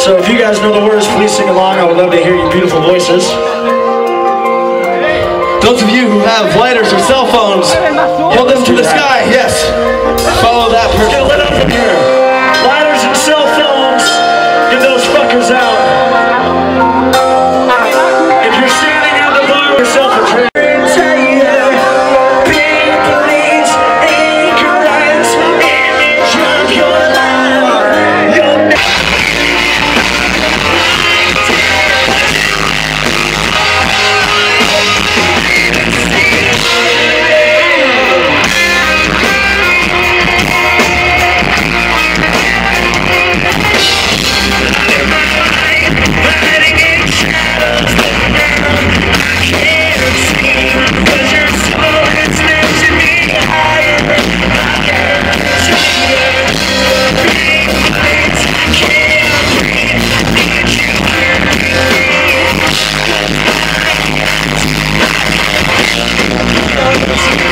So if you guys know the words, please sing along. I would love to hear your beautiful voices. Those of you who have lighters or cell phones, hold them to the sky. Yes. Follow that person. Get lit up in here. Lighters and cell phones. Get those fuckers out. If you're standing at the bar with yourself a drink. Let's go.